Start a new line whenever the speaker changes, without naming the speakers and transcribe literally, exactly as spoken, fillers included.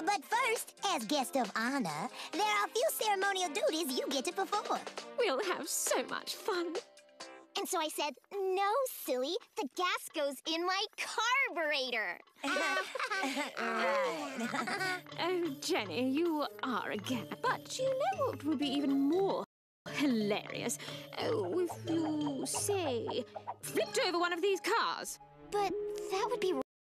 But first, as guest of honor, there are a few ceremonial duties you get to perform.
We'll have so much fun.
And so I said, no, silly, the gas goes in my carburetor.
Oh, Jenny, you are a gas. But you know what would be even more hilarious? Oh, if you, say, flipped over one of these cars.
But that would be